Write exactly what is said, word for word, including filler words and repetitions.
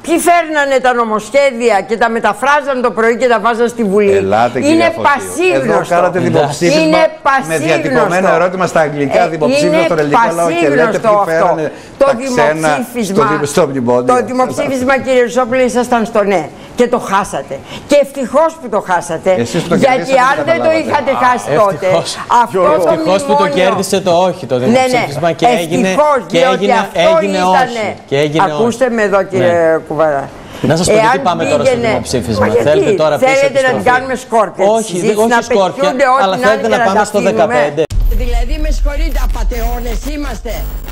Ποιοι φέρνανε τα νομοσχέδια και τα μεταφράζαν το πρωί και τα βάζαν στη Βουλή. Ελάτε, είναι πασίγνωστο. Εδώ κάνατε δημοψήφισμα είναι με διατυπωμένο ερώτημα στα αγγλικά, ε, δημοψήφισμα στον ελληνικό λαό και λέτε ποιοι φέρανε το τα ξένα στο, στο μνημόνιο. Το δημοψήφισμα, κύριε Ρουσόπουλε, ήσασταν στο ναι και το χάσατε. Και ευτυχώς που το χάσατε. Το γιατί αν δεν το είχατε χάσει Α, τότε, αυτό το ευτυχώς που το κέρδισε το όχι το δημοψήφισμα, ναι, ναι. και έγινε, και έγινε, έγινε όχι. Και έγινε Ακούστε όχι. με εδώ, κύριε ναι. Κουβαρά. Να σας πω γιατί πάμε τώρα στο δημοψήφισμα. Θέλετε τώρα θέλετε να την κάνουμε σκόρπια. Όχι, όχι σκόρπια, αλλά θέλετε να πάμε στο δεκαπέντε. Δηλαδή, με συγχωρείτε, απατεώνες είμαστε.